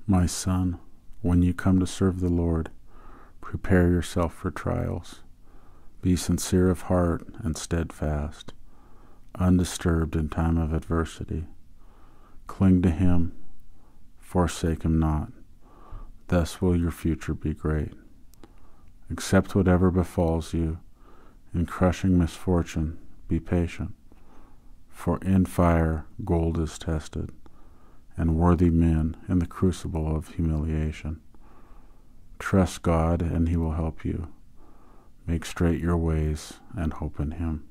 My son, when you come to serve the Lord, prepare yourself for trials. Be sincere of heart and steadfast, undisturbed in time of adversity. Cling to him, forsake him not. Thus will your future be great. Accept whatever befalls you. In crushing misfortune, be patient. For in fire gold is tested, and worthy men in the crucible of humiliation. Trust God, and he will help you. Make straight your ways and hope in him.